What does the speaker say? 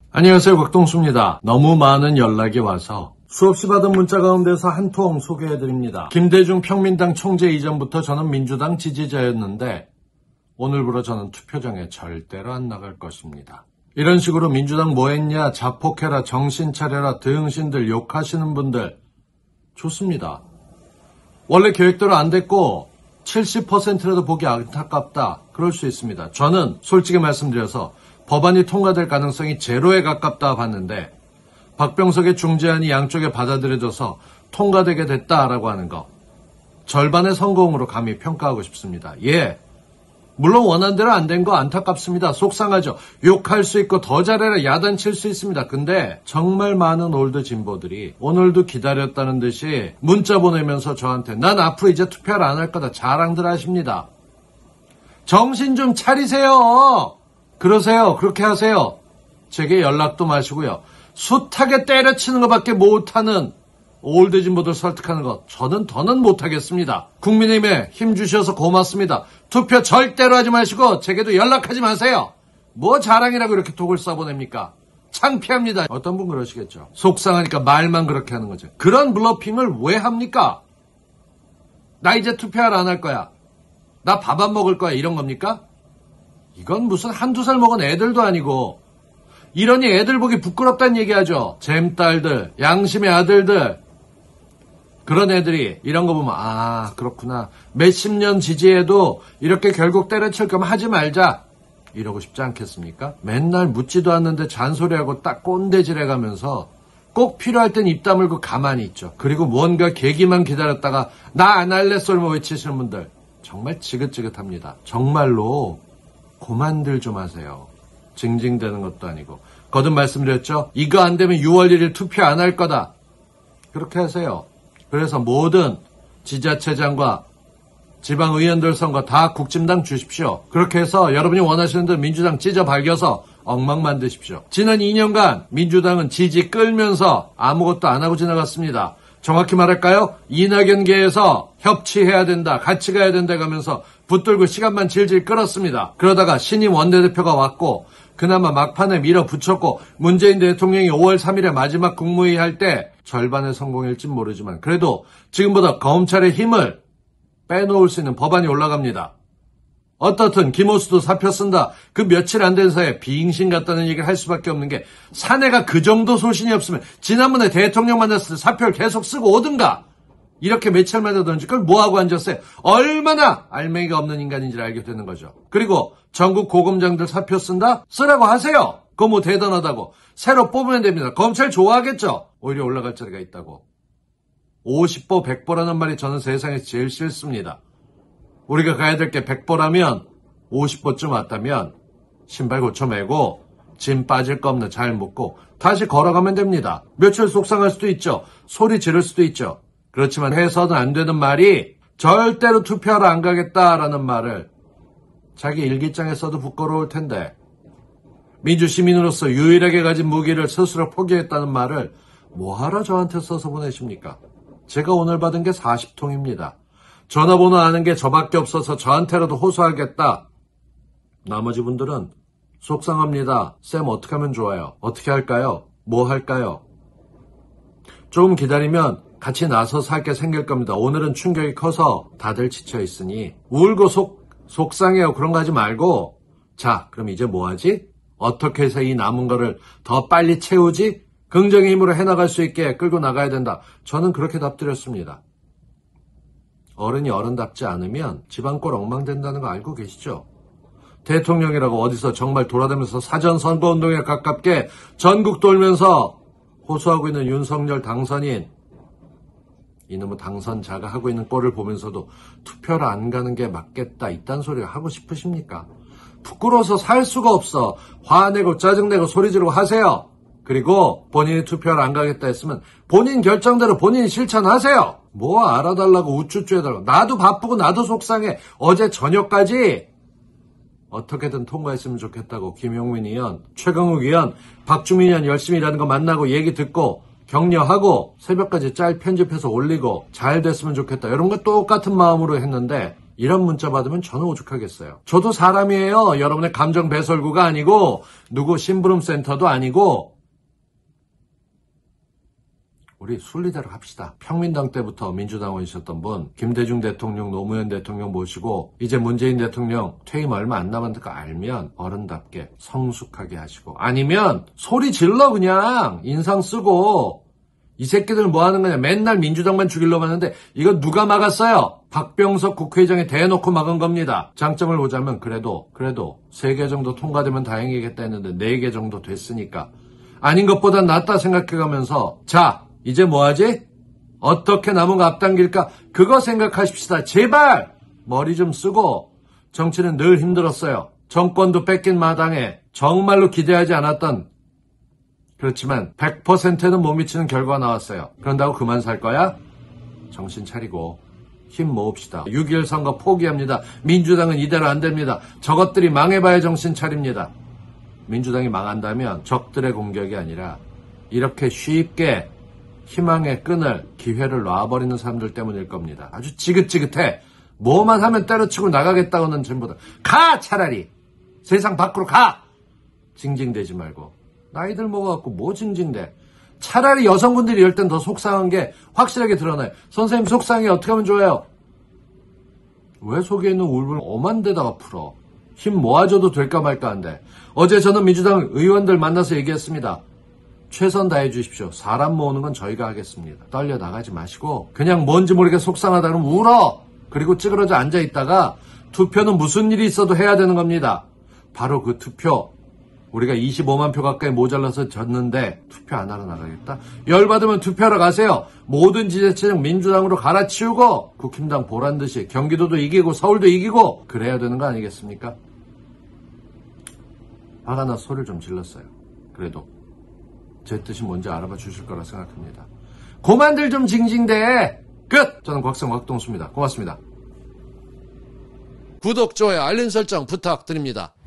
안녕하세요, 곽동수입니다. 너무 많은 연락이 와서 수없이 받은 문자 가운데서 한 통 소개해드립니다. 김대중 평민당 총재 이전부터 저는 민주당 지지자였는데 오늘부로 저는 투표장에 절대로 안 나갈 것입니다. 이런 식으로 민주당 뭐했냐, 자폭해라, 정신 차려라, 등신들 욕하시는 분들 좋습니다. 원래 계획대로 안 됐고 70%라도 보기 안타깝다, 그럴 수 있습니다. 저는 솔직히 말씀드려서 법안이 통과될 가능성이 제로에 가깝다 봤는데 박병석의 중재안이 양쪽에 받아들여져서 통과되게 됐다라고 하는 거, 절반의 성공으로 감히 평가하고 싶습니다. 예, 물론 원한대로 안 된 거 안타깝습니다. 속상하죠. 욕할 수 있고 더 잘해라 야단칠 수 있습니다. 근데 정말 많은 올드 진보들이 오늘도 기다렸다는 듯이 문자 보내면서 저한테 난 앞으로 이제 투표를 안 할 거다 자랑들 하십니다. 정신 좀 차리세요. 그러세요. 그렇게 하세요. 제게 연락도 마시고요. 숱하게 때려치는 것밖에 못하는 올드 진보들 설득하는 것, 저는 더는 못하겠습니다. 국민의힘에 힘 주셔서 고맙습니다. 투표 절대로 하지 마시고 제게도 연락하지 마세요. 뭐 자랑이라고 이렇게 독을 써보냅니까? 창피합니다. 어떤 분 그러시겠죠. 속상하니까 말만 그렇게 하는 거죠. 그런 블러핑을 왜 합니까? 나 이제 투표하러 안 할 거야. 나 밥 안 먹을 거야. 이런 겁니까? 이건 무슨 한두 살 먹은 애들도 아니고, 이러니 애들 보기 부끄럽다는 얘기하죠. 잼딸들, 양심의 아들들, 그런 애들이 이런 거 보면 아 그렇구나, 몇십 년 지지해도 이렇게 결국 때려칠 거면 하지 말자 이러고 싶지 않겠습니까? 맨날 묻지도 않는데 잔소리하고 딱 꼰대질해가면서 꼭 필요할 땐 입 다물고 가만히 있죠. 그리고 뭔가 계기만 기다렸다가 나 안 할래 소리만 외치시는 분들 정말 지긋지긋합니다. 정말로 그만들 좀 하세요. 징징대는 것도 아니고. 거듭 말씀드렸죠. 이거 안 되면 6월 1일 투표 안 할 거다. 그렇게 하세요. 그래서 모든 지자체장과 지방의원들 선거 다 국진당 주십시오. 그렇게 해서 여러분이 원하시는 대로 민주당 찢어 발겨서 엉망 만드십시오. 지난 2년간 민주당은 지지 끌면서 아무것도 안 하고 지나갔습니다. 정확히 말할까요? 이낙연계에서 협치해야 된다, 같이 가야 된다 가면서 붙들고 시간만 질질 끌었습니다. 그러다가 신임 원내대표가 왔고 그나마 막판에 밀어붙였고 문재인 대통령이 5월 3일에 마지막 국무회의 할 때 절반의 성공일진 모르지만 그래도 지금보다 검찰의 힘을 빼놓을 수 있는 법안이 올라갑니다. 어떻든 김호수도 사표 쓴다. 그 며칠 안 된 사이에 빙신 같다는 얘기를 할 수밖에 없는 게, 사내가 그 정도 소신이 없으면 지난번에 대통령 만났을 때 사표를 계속 쓰고 오든가. 이렇게 며칠 만에 던지 그걸 뭐하고 앉았어요. 얼마나 알맹이가 없는 인간인지를 알게 되는 거죠. 그리고 전국 고검장들 사표 쓴다? 쓰라고 하세요. 그거 뭐 대단하다고. 새로 뽑으면 됩니다. 검찰 좋아하겠죠. 오히려 올라갈 자리가 있다고. 50보 100보라는 말이 저는 세상에서 제일 싫습니다. 우리가 가야 될 게 100보라면 50보쯤 왔다면 신발 고쳐매고 짐 빠질 거 없는 잘 묶고 다시 걸어가면 됩니다. 며칠 속상할 수도 있죠. 소리 지를 수도 있죠. 그렇지만 해서는 안 되는 말이 절대로 투표하러 안 가겠다라는 말을 자기 일기장에 써도 부끄러울 텐데, 민주시민으로서 유일하게 가진 무기를 스스로 포기했다는 말을 뭐하러 저한테 써서 보내십니까? 제가 오늘 받은 게 40통입니다. 전화번호 아는 게 저밖에 없어서 저한테라도 호소하겠다. 나머지 분들은 속상합니다. 쌤 어떻게 하면 좋아요? 어떻게 할까요? 뭐 할까요? 조금 기다리면 같이 나서서 할 게 생길 겁니다. 오늘은 충격이 커서 다들 지쳐있으니 울고 속상해요. 그런 거 하지 말고, 자 그럼 이제 뭐 하지? 어떻게 해서 이 남은 거를 더 빨리 채우지? 긍정의 힘으로 해나갈 수 있게 끌고 나가야 된다. 저는 그렇게 답드렸습니다. 어른이 어른답지 않으면 집안꼴 엉망된다는 거 알고 계시죠? 대통령이라고 어디서 정말 돌아다니면서 사전 선거운동에 가깝게 전국 돌면서 호소하고 있는 윤석열 당선인, 이놈의 당선자가 하고 있는 꼴을 보면서도 투표를 안 가는 게 맞겠다 이딴 소리를 하고 싶으십니까? 부끄러워서 살 수가 없어. 화내고 짜증내고 소리 지르고 하세요. 그리고 본인이 투표를 안 가겠다 했으면 본인 결정대로 본인이 실천하세요. 뭐 알아달라고 우쭈쭈 해달라고. 나도 바쁘고 나도 속상해. 어제 저녁까지 어떻게든 통과했으면 좋겠다고 김용민 의원, 최강욱 의원, 박주민 의원 열심히 일하는 거 만나고 얘기 듣고 격려하고 새벽까지 짤 편집해서 올리고 잘 됐으면 좋겠다. 이런 거 똑같은 마음으로 했는데 이런 문자 받으면 저는 오죽하겠어요. 저도 사람이에요. 여러분의 감정 배설구가 아니고 누구 심부름센터도 아니고. 우리 순리대로 합시다. 평민당 때부터 민주당원이셨던 분, 김대중 대통령, 노무현 대통령 모시고 이제 문재인 대통령 퇴임 얼마 안 남은 거 알면 어른답게 성숙하게 하시고, 아니면 소리 질러 그냥 인상 쓰고. 이 새끼들 뭐 하는 거냐. 맨날 민주당만 죽이려고 하는데 이거 누가 막았어요? 박병석 국회의장이 대놓고 막은 겁니다. 장점을 보자면 그래도 3개 정도 통과되면 다행이겠다 했는데 4개 정도 됐으니까 아닌 것보단 낫다 생각해가면서, 자 이제 뭐하지? 어떻게 남은 거 앞당길까? 그거 생각하십시다. 제발 머리 좀 쓰고. 정치는 늘 힘들었어요. 정권도 뺏긴 마당에 정말로 기대하지 않았던, 그렇지만 100%는 못 미치는 결과가 나왔어요. 그런다고 그만 살 거야? 정신 차리고 힘 모읍시다. 6.21 선거 포기합니다. 민주당은 이대로 안 됩니다. 저것들이 망해봐야 정신 차립니다. 민주당이 망한다면 적들의 공격이 아니라 이렇게 쉽게 희망의 끈을, 기회를 놔버리는 사람들 때문일 겁니다. 아주 지긋지긋해. 뭐만 하면 때려치고 나가겠다고는 전부 다. 가! 차라리! 세상 밖으로 가! 징징대지 말고. 나이들 먹어갖고 뭐 징징대. 차라리 여성분들이 이럴 땐 더 속상한 게 확실하게 드러나요. 선생님 속상해. 어떻게 하면 좋아요? 왜 속에 있는 울분을 엄한 데다가 풀어. 힘 모아줘도 될까 말까 한데. 어제 저는 민주당 의원들 만나서 얘기했습니다. 최선 다해 주십시오. 사람 모으는 건 저희가 하겠습니다. 떨려 나가지 마시고 그냥 뭔지 모르게 속상하다 그러면 울어. 그리고 찌그러져 앉아있다가 투표는 무슨 일이 있어도 해야 되는 겁니다. 바로 그 투표. 우리가 25만 표 가까이 모자라서 졌는데 투표 안 하러 나가겠다? 열받으면 투표하러 가세요. 모든 지자체는 민주당으로 갈아치우고 국힘당 보란듯이 경기도도 이기고 서울도 이기고 그래야 되는 거 아니겠습니까? 화가 나 소리를 좀 질렀어요. 그래도 제 뜻이 뭔지 알아봐 주실 거라 생각합니다. 고만들 좀 징징대. 끝! 저는 곽성 곽동수입니다. 고맙습니다. 구독, 좋아요, 알림 설정 부탁드립니다.